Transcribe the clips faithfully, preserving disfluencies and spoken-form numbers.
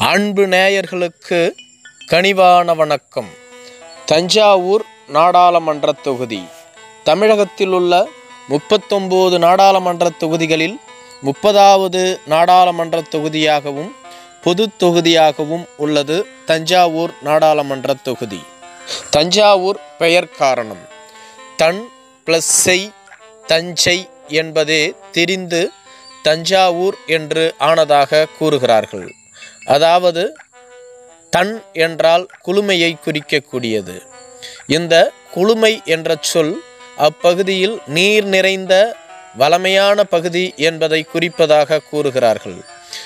அன்பு நேயர்களுக்கு கனிவான வணக்கம். தஞ்சாவூர் நாடாளுமன்ற தொகுதி தமிழகத்தில் உள்ள முப்பத்தொன்பது நாடாளுமன்ற தொகுதிகளில் முப்பதாவது நாடாளுமன்ற தொகுதியாகவும் பொது தொகுதியாகவும் உள்ளது தஞ்சாவூர் நாடாளுமன்ற தொகுதி. தஞ்சாவூர் பெயர் காரணம் தன் பிளஸ் செய் தஞ்சை என்பதே தெரிந்து தஞ்சாவூர் என்று ஆனதாக கூறுகிறார்கள். அதாவது தன் என்றால் குளுமையை குறிக்கக்கூடியது. இந்த குளுமை என்ற சொல் அப்பகுதியில் நீர் நிறைந்த வளமையான பகுதி என்பதை குறிப்பதாக கூறுகிறார்கள்.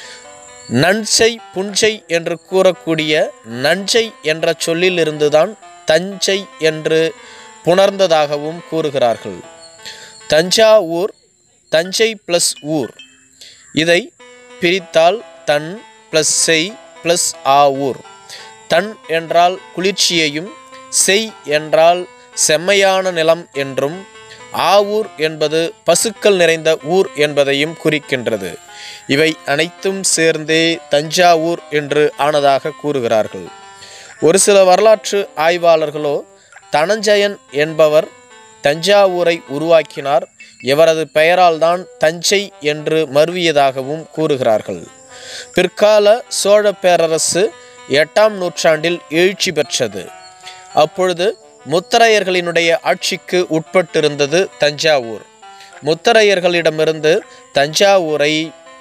நஞ்சை புஞ்சை என்று கூறக்கூடிய நஞ்சை என்ற சொல்லில் இருந்துதான் தஞ்சை என்று புணர்ந்ததாகவும் கூறுகிறார்கள். தஞ்சாவூர் தஞ்சை பிளஸ் ஊர், இதை பிரித்தால் தன் பிளஸ் செய் பிளஸ் ஆவூர். தன் என்றால் குளிர்ச்சியையும், செய் என்றால் செம்மையான நிலம் என்றும், ஆவூர் என்பது பசுக்கள் நிறைந்த ஊர் என்பதையும் குறிக்கின்றது. இவை அனைத்தும் சேர்ந்தே தஞ்சாவூர் என்று ஆனதாக கூறுகிறார்கள். ஒரு சில வரலாற்று ஆய்வாளர்களோ தனஞ்சயன் என்பவர் தஞ்சாவூரை உருவாக்கினார், இவரது பெயரால் தான் தஞ்சை என்று மருவியதாகவும் கூறுகிறார்கள். பிற்கால சோழ பேரரசு எட்டாம் நூற்றாண்டில் எழுச்சி பெற்றது. அப்பொழுது முத்தரையர்களினுடைய ஆட்சிக்கு உட்பட்டிருந்தது தஞ்சாவூர். முத்தரையர்களிடமிருந்து தஞ்சாவூரை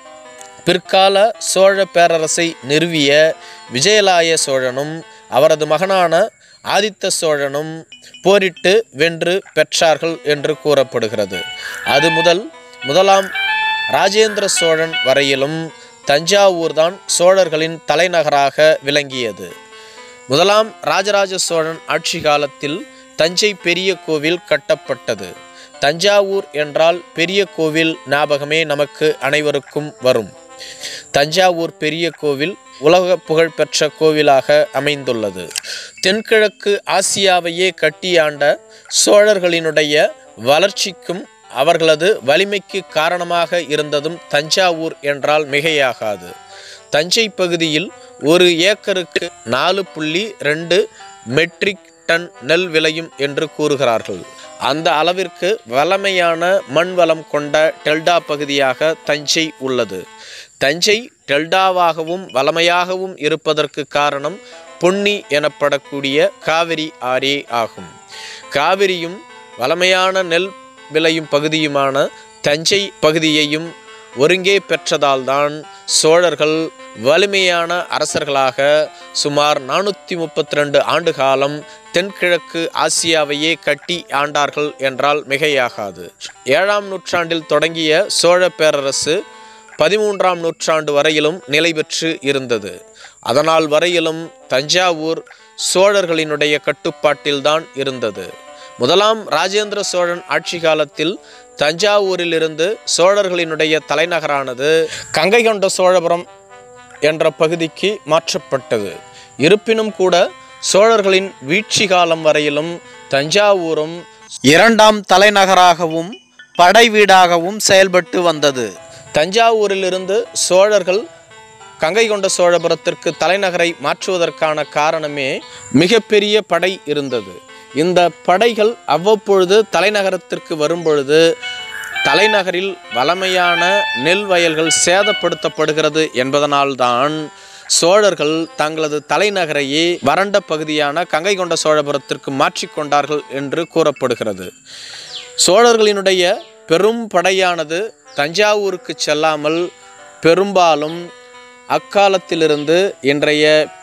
பிற்கால சோழ பேரரசை நிறுவிய விஜயாலய சோழனும் அவரது மகனான ஆதித்த சோழனும் போரிட்டு வென்று பெற்றார்கள் என்று கூறப்படுகிறது. அது முதல் முதலாம் ராஜேந்திர சோழன் வரையிலும் தஞ்சாவூர் தான் சோழர்களின் தலைநகராக விளங்கியது. முதலாம் ராஜராஜ சோழன் ஆட்சி காலத்தில் தஞ்சை பெரிய கோவில் கட்டப்பட்டது. தஞ்சாவூர் என்றால் பெரிய கோவில் ஞாபகமே நமக்கு அனைவருக்கும் வரும். தஞ்சாவூர் பெரிய கோவில் உலக புகழ்பெற்ற கோவிலாக அமைந்துள்ளது. தென்கிழக்கு ஆசியாவையே கட்டியாண்ட சோழர்களினுடைய வளர்ச்சிக்கும் அவர்களது வலிமைக்கு காரணமாக இருந்ததும் தஞ்சாவூர் என்றால் மிகையாகாது. தஞ்சை பகுதியில் ஒரு ஏக்கருக்கு நாலு புள்ளி ரெண்டு மெட்ரிக் டன் நெல் விளையும் என்று கூறுகிறார்கள். அந்த அளவிற்கு வளமையான மண் வளம் கொண்ட டெல்டா பகுதியாக தஞ்சை உள்ளது. தஞ்சை டெல்டாவாகவும் வளமையாகவும் இருப்பதற்கு காரணம் பொன்னி எனப்படக்கூடிய காவிரி ஆறே ஆகும். காவிரியும் வளமையான நெல் விளையும் பகுதியுமான தஞ்சை பகுதியையும் ஒருங்கே பெற்றதால்தான் சோழர்கள் வலிமையான அரசர்களாக சுமார் நானூற்றி முப்பத்தி ரெண்டு ஆண்டு காலம் தென்கிழக்கு ஆசியாவையே கட்டி ஆண்டார்கள் என்றால் மிகையாகாது. ஏழாம் நூற்றாண்டில் தொடங்கிய சோழ பேரரசு பதிமூன்றாம் நூற்றாண்டு வரையிலும் நிலை பெற்று இருந்தது. அதனால் வரையிலும் தஞ்சாவூர் சோழர்களினுடைய கட்டுப்பாட்டில்தான் இருந்தது. முதலாம் ராஜேந்திர சோழன் ஆட்சி காலத்தில் தஞ்சாவூரிலிருந்து சோழர்களினுடைய தலைநகரானது கங்கை கொண்ட சோழபுரம் என்ற பகுதிக்கு மாற்றப்பட்டது. இருப்பினும் கூட சோழர்களின் வீழ்ச்சி காலம் வரையிலும் தஞ்சாவூரும் இரண்டாம் தலைநகராகவும் படை வீடாகவும் செயல்பட்டு வந்தது. தஞ்சாவூரிலிருந்து சோழர்கள் கங்கை கொண்ட சோழபுரத்திற்கு தலைநகரை மாற்றுவதற்கான காரணமே மிகப்பெரிய படை இருந்தது. இந்த படைகள் அவ்வப்பொழுது தலைநகரத்திற்கு வரும்பொழுது தலைநகரில் வளமையான நெல் வயல்கள் சேதப்படுத்தப்படுகிறது என்பதனால்தான் சோழர்கள் தங்களது தலைநகரையே வறண்ட பகுதியான கங்கை கொண்ட சோழபுரத்திற்கு மாற்றிக்கொண்டார்கள் என்று கூறப்படுகிறது. சோழர்களினுடைய பெரும் படையானது தஞ்சாவூருக்கு செல்லாமல் பெரும்பாலும் அக்காலத்திலிருந்து இன்றைய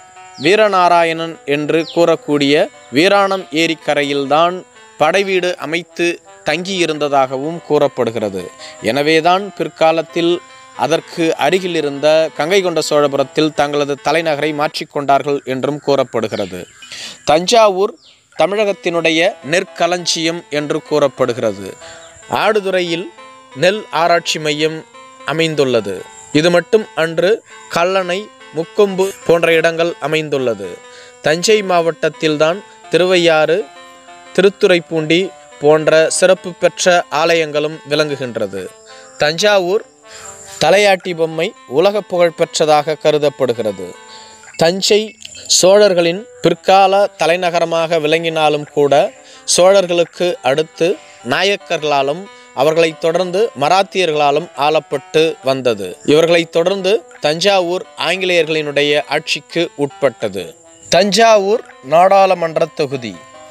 வீரநாராயணன் என்று கூறக்கூடிய வீராணம் ஏரிக்கரையில்தான் படைவீடு அமைத்து தங்கியிருந்ததாகவும் கூறப்படுகிறது. எனவேதான் பிற்காலத்தில் அதற்கு அருகில் இருந்த கங்கை கொண்ட சோழபுரத்தில் தங்களது தலைநகரை மாற்றிக்கொண்டார்கள் என்றும் கூறப்படுகிறது. தஞ்சாவூர் தமிழகத்தினுடைய நெற்களஞ்சியம் என்று கூறப்படுகிறது. ஆடுதுறையில் நெல் ஆராய்ச்சி மையம் அமைந்துள்ளது. இது மட்டும் அன்று கல்லணை, முக்கொம்பு போன்ற இடங்கள் அமைந்துள்ளது. தஞ்சை மாவட்டத்தில்தான் திருவையாறு, திருத்துறைப்பூண்டி போன்ற சிறப்பு பெற்ற ஆலயங்களும் விளங்குகின்றது. தஞ்சாவூர் தலையாட்டி பொம்மை உலக புகழ் பெற்றதாக கருதப்படுகிறது. தஞ்சை சோழர்களின் பிற்கால தலைநகரமாக விளங்கினாலும் கூட சோழர்களுக்கு அடுத்து நாயக்கர்களாலும் அவர்களை தொடர்ந்து மராத்தியர்களாலும் ஆளப்பட்டு வந்தது. இவர்களை தொடர்ந்து தஞ்சாவூர் ஆங்கிலேயர்களினுடைய ஆட்சிக்கு உட்பட்டது. தஞ்சாவூர் நாடாளுமன்ற தொகுதி.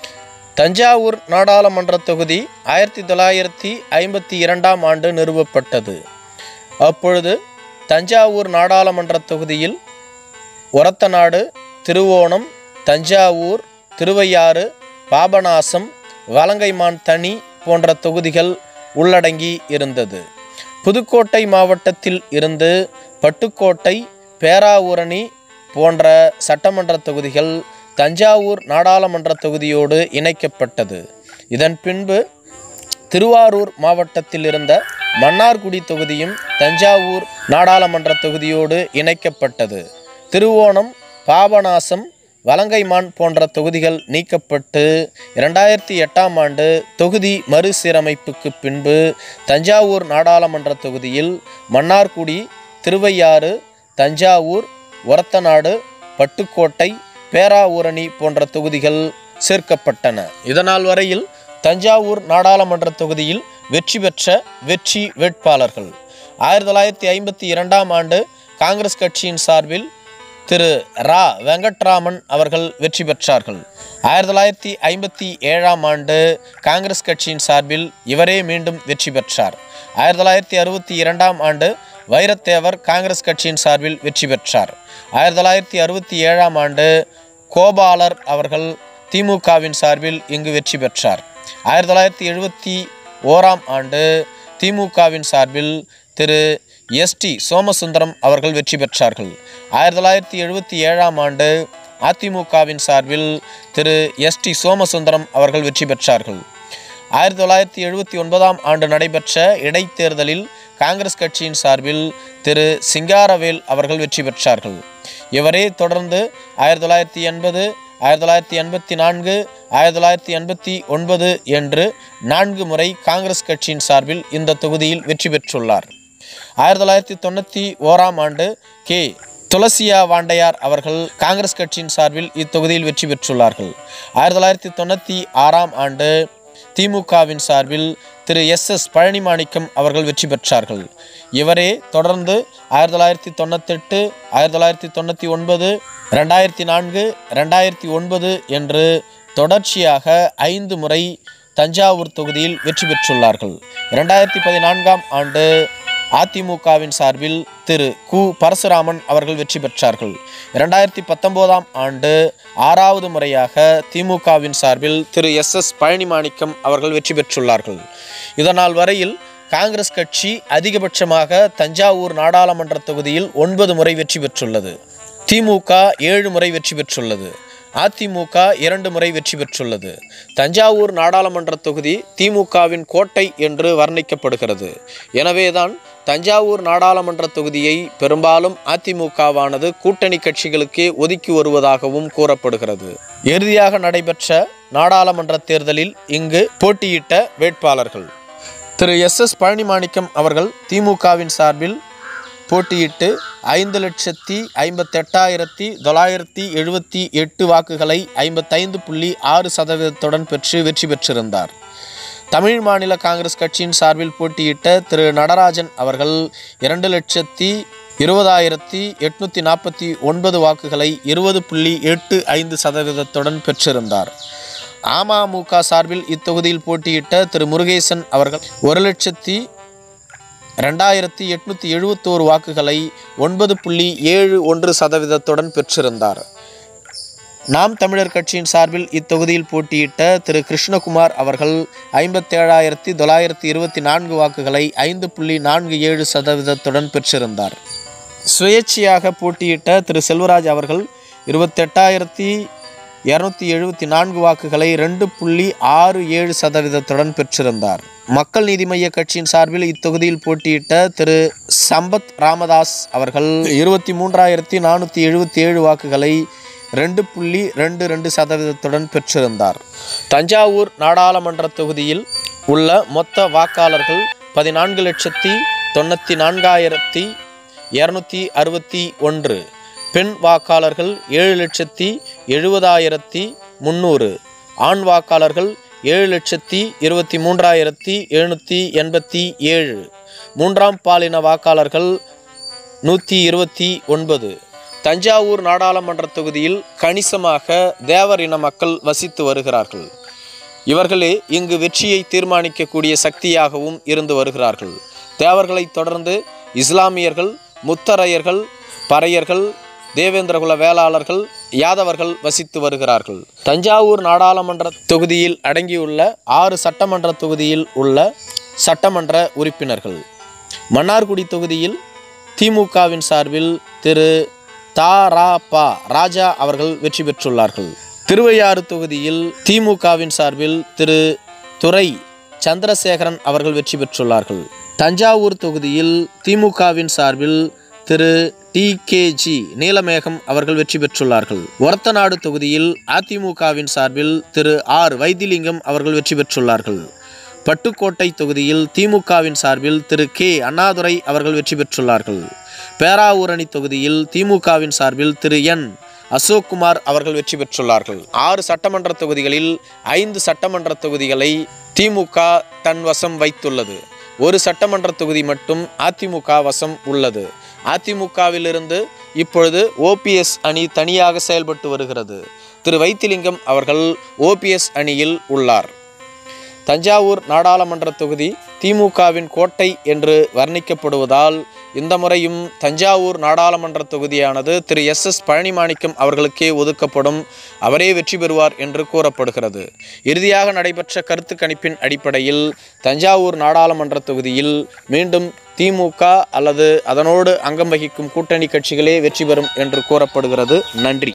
தஞ்சாவூர் நாடாளுமன்ற தொகுதி ஆயிரத்தி தொள்ளாயிரத்தி ஐம்பத்தி இரண்டாம் ஆண்டு நிறுவப்பட்டது. அப்பொழுது தஞ்சாவூர் நாடாளுமன்ற தொகுதியில் ஒரத்தநாடு, திருவோணம், தஞ்சாவூர், திருவையாறு, பாபநாசம், வலங்கைமான் தனி போன்ற தொகுதிகள் உள்ளடங்கி இருந்தது. புதுக்கோட்டை மாவட்டத்தில் இருந்து பட்டுக்கோட்டை, பேராவூரணி போன்ற சட்டமன்ற தொகுதிகள் தஞ்சாவூர் நாடாளுமன்ற தொகுதியோடு இணைக்கப்பட்டது. இதன் பின்பு திருவாரூர் மாவட்டத்தில் இருந்த மன்னார்குடி தொகுதியும் தஞ்சாவூர் நாடாளுமன்ற தொகுதியோடு இணைக்கப்பட்டது. திருவோணம், பாபநாசம், வலங்கைமான் போன்ற தொகுதிகள் நீக்கப்பட்டு இரண்டாயிரத்தி எட்டாம் ஆண்டு தொகுதி மறுசீரமைப்புக்கு பின்பு தஞ்சாவூர் நாடாளுமன்ற தொகுதியில் மன்னார்குடி, திருவையாறு, தஞ்சாவூர், ஒரத்தநாடு, பட்டுக்கோட்டை, பேராவூரணி போன்ற தொகுதிகள் சேர்க்கப்பட்டன. இதனால் வரையில் தஞ்சாவூர் நாடாளுமன்ற தொகுதியில் வெற்றி பெற்ற வெற்றி வேட்பாளர்கள்: ஆயிரத்தி தொள்ளாயிரத்தி ஐம்பத்தி இரண்டாம் ஆண்டு காங்கிரஸ் கட்சியின் சார்பில் திரு ரா வெங்கட்ராமன் அவர்கள் வெற்றி பெற்றார்கள். ஆயிரத்தி தொள்ளாயிரத்தி ஐம்பத்தி ஏழாம் ஆண்டு காங்கிரஸ் கட்சியின் சார்பில் இவரே மீண்டும் வெற்றி பெற்றார். ஆயிரத்தி தொள்ளாயிரத்தி அறுபத்தி இரண்டாம் ஆண்டு வைரத்தேவர் காங்கிரஸ் கட்சியின் சார்பில் வெற்றி பெற்றார். ஆயிரத்தி தொள்ளாயிரத்தி அறுபத்தி ஏழாம் ஆண்டு கோபாலர் அவர்கள் திமுகவின் சார்பில் இங்கு வெற்றி பெற்றார். ஆயிரத்தி தொள்ளாயிரத்தி எழுபத்தி ஓராம் ஆண்டு திமுகவின் சார்பில் திரு எஸ் டி சோமசுந்தரம் அவர்கள் வெற்றி பெற்றார்கள். ஆயிரத்தி தொள்ளாயிரத்தி எழுபத்தி ஏழாம் ஆண்டு அதிமுகவின் சார்பில் திரு எஸ் டி சோமசுந்தரம் அவர்கள் வெற்றி பெற்றார்கள். ஆயிரத்தி தொள்ளாயிரத்தி எழுபத்தி ஒன்பதாம் ஆண்டு நடைபெற்ற இடைத்தேர்தலில் காங்கிரஸ் கட்சியின் சார்பில் திரு சிங்காரவேல் அவர்கள் வெற்றி பெற்றார்கள். இவரே தொடர்ந்து ஆயிரத்தி தொள்ளாயிரத்தி எண்பது, ஆயிரத்தி தொள்ளாயிரத்தி எண்பத்தி நான்கு, ஆயிரத்தி தொள்ளாயிரத்தி எண்பத்தி ஒன்பது என்று நான்கு முறை காங்கிரஸ் கட்சியின் சார்பில் இந்த தொகுதியில் வெற்றி பெற்றுள்ளார். ஆயிரத்தி தொள்ளாயிரத்தி தொண்ணூற்றி ஓராம் ஆண்டு கே துளசியா வாண்டையார் அவர்கள் காங்கிரஸ் கட்சியின் சார்பில் இத்தொகுதியில் வெற்றி பெற்றுள்ளார்கள். ஆயிரத்தி தொள்ளாயிரத்தி தொண்ணூற்றி ஆறாம் ஆண்டு திமுகவின் சார்பில் திரு எஸ் எஸ் பழனிமாணிக்கம் அவர்கள் வெற்றி பெற்றார்கள். இவரே தொடர்ந்து ஆயிரத்தி தொள்ளாயிரத்தி தொண்ணூத்தெட்டு, ஆயிரத்தி தொள்ளாயிரத்தி தொண்ணூற்றி ஒன்பது, ரெண்டாயிரத்தி நான்கு, ரெண்டாயிரத்தி ஒன்பது என்று தொடர்ச்சியாக ஐந்து முறை தஞ்சாவூர் தொகுதியில் வெற்றி பெற்றுள்ளார்கள். இரண்டாயிரத்தி பதினான்காம் ஆண்டு அதிமுகவின் சார்பில் திரு கு பரசுராமன் அவர்கள் வெற்றி பெற்றார்கள். இரண்டாயிரத்தி பத்தொம்போதாம் ஆண்டு ஆறாவது முறையாக திமுகவின் சார்பில் திரு எஸ் எஸ் பழனிமாணிக்கம் அவர்கள் வெற்றி பெற்றுள்ளார்கள். இதனால் வரையில் காங்கிரஸ் கட்சி அதிகபட்சமாக தஞ்சாவூர் நாடாளுமன்ற தொகுதியில் ஒன்பது முறை வெற்றி பெற்றுள்ளது. திமுக ஏழு முறை வெற்றி பெற்றுள்ளது. அதிமுக இரண்டு முறை வெற்றி பெற்றுள்ளது. தஞ்சாவூர் நாடாளுமன்ற தொகுதி திமுகவின் கோட்டை என்று வர்ணிக்கப்படுகிறது. எனவேதான் தஞ்சாவூர் நாடாளுமன்ற தொகுதியை பெரும்பாலும் அதிமுகவானது கூட்டணி கட்சிகளுக்கே ஒதுக்கி வருவதாகவும் கூறப்படுகிறது. இறுதியாக நடைபெற்ற நாடாளுமன்ற தேர்தலில் இங்கு போட்டியிட்ட வேட்பாளர்கள்: திரு எஸ் எஸ் பழனிமாணிக்கம் அவர்கள் திமுகவின் சார்பில் போட்டியிட்டு ஐந்து லட்சத்தி ஐம்பத்தெட்டாயிரத்தி தொள்ளாயிரத்தி எழுபத்தி எட்டு வாக்குகளை ஐம்பத்தைந்து புள்ளி ஆறு சதவீதத்துடன் பெற்று வெற்றி பெற்றிருந்தார். தமிழ் மாநில காங்கிரஸ் கட்சியின் சார்பில் போட்டியிட்ட திரு நடராஜன் அவர்கள் இரண்டு லட்சத்தி இருபதாயிரத்தி எட்நூற்றி நாற்பத்தி ஒன்பது வாக்குகளை இருபது புள்ளி எட்டு ஐந்து சதவீதத்துடன் பெற்றிருந்தார். அமமுக சார்பில் இத்தொகுதியில் போட்டியிட்ட திரு முருகேசன் அவர்கள் ஒரு லட்சத்தி ரெண்டாயிரத்தி எட்நூற்றி எழுபத்தோரு வாக்குகளை ஒன்பது புள்ளி ஏழு ஒன்று சதவீதத்துடன் பெற்றிருந்தார். நாம் தமிழர் கட்சியின் சார்பில் இத்தொகுதியில் போட்டியிட்ட திரு கிருஷ்ணகுமார் அவர்கள் ஐம்பத்தேழாயிரத்தி தொள்ளாயிரத்தி இருபத்தி நான்கு வாக்குகளை ஐந்து புள்ளி நான்கு ஏழு சதவீதத்துடன் பெற்றிருந்தார். சுயேட்சையாக போட்டியிட்ட திரு செல்வராஜ் அவர்கள் இருபத்தெட்டாயிரத்தி இரநூத்தி எழுபத்தி நான்கு வாக்குகளை ரெண்டு புள்ளி ஆறு ஏழு சதவீதத்துடன் பெற்றிருந்தார். மக்கள் நீதி மய்ய கட்சியின் சார்பில் இத்தொகுதியில் போட்டியிட்ட திரு சம்பத் ராமதாஸ் அவர்கள் இருபத்தி மூன்றாயிரத்தி நானூற்றி எழுபத்தி ஏழு வாக்குகளை ரெண்டு புள்ளி ரெண்டு ரெண்டு சதவீதத்துடன் பெற்றிருந்தார். தஞ்சாவூர் நாடாளுமன்ற தொகுதியில் உள்ள மொத்த வாக்காளர்கள் பதினான்கு லட்சத்தி தொண்ணூற்றி நான்காயிரத்தி இரநூத்தி அறுபத்தி ஒன்று. பெண் வாக்காளர்கள் ஏழு லட்சத்தி எழுபதாயிரத்தி முந்நூறு, ஆண் வாக்காளர்கள் ஏழு லட்சத்தி இருபத்தி மூன்றாயிரத்தி எழுநூற்றி எண்பத்தி ஏழு, மூன்றாம் பாலின வாக்காளர்கள் நூற்றி இருபத்தி ஒன்பது. தஞ்சாவூர் நாடாளுமன்ற தொகுதியில் கணிசமாக தேவர் இன மக்கள் வசித்து வருகிறார்கள். இவர்களே இங்கு வெற்றியை தீர்மானிக்கக்கூடிய சக்தியாகவும் இருந்து வருகிறார்கள். தேவர்களைத் தொடர்ந்து இஸ்லாமியர்கள், முத்தரையர்கள், பறையர்கள், தேவேந்திரகுல வேளாளர்கள், யாதவர்கள் வசித்து வருகிறார்கள். தஞ்சாவூர் நாடாளுமன்ற தொகுதியில் அடங்கியுள்ள ஆறு சட்டமன்ற தொகுதியில் உள்ள சட்டமன்ற உறுப்பினர்கள்: மன்னார்குடி தொகுதியில் திமுகவின் சார்பில் திரு தா.ரா.பா. ராஜா அவர்கள் வெற்றி பெற்றுள்ளார்கள். திருவையாறு தொகுதியில் திமுகவின் சார்பில் திரு துரை சந்திரசேகரன் அவர்கள் வெற்றி பெற்றுள்ளார்கள். தஞ்சாவூர் தொகுதியில் திமுகவின் சார்பில் Thiru T K G Neelamegam அவர்கள் வெற்றி பெற்றுள்ளார்கள். ஒரத்தநாடு தொகுதியில் அதிமுகவின் சார்பில் திரு ஆர் வைத்திலிங்கம் அவர்கள் வெற்றி பெற்றுள்ளார்கள். பட்டுக்கோட்டை தொகுதியில் திமுகவின் சார்பில் திரு கே அண்ணாதுரை அவர்கள் வெற்றி பெற்றுள்ளார்கள். பேராவூரணி தொகுதியில் திமுகவின் சார்பில் திரு என் அசோக்குமார் அவர்கள் வெற்றி பெற்றுள்ளார்கள். ஆறு சட்டமன்ற தொகுதிகளில் ஐந்து சட்டமன்ற தொகுதிகளை திமுக தன் வசம் வைத்துள்ளது. ஒரு சட்டமன்ற தொகுதி மட்டும் அதிமுக வசம் உள்ளது. அதிமுகவிலிருந்து இப்பொழுது ஓபிஎஸ் அணி தனியாக செயல்பட்டு வருகிறது. திரு வைத்திலிங்கம் அவர்கள் ஓபிஎஸ் அணியில் உள்ளார். தஞ்சாவூர் நாடாளுமன்ற தொகுதி திமுகவின் கோட்டை என்று வர்ணிக்கப்படுவதால் இந்த முறையும் தஞ்சாவூர் நாடாளுமன்ற தொகுதியானது திரு எஸ் எஸ் பழனிமாணிக்கம் அவர்களுக்கே ஒதுக்கப்படும். அவரே வெற்றி பெறுவார் என்று கூறப்படுகிறது. இறுதியாக நடைபெற்ற கருத்து கணிப்பின் அடிப்படையில் தஞ்சாவூர் நாடாளுமன்ற தொகுதியில் மீண்டும் திமுக அல்லது அதனோடு அங்கம் வகிக்கும் கூட்டணி கட்சிகளே வெற்றி பெறும் என்று கூறப்படுகிறது. நன்றி.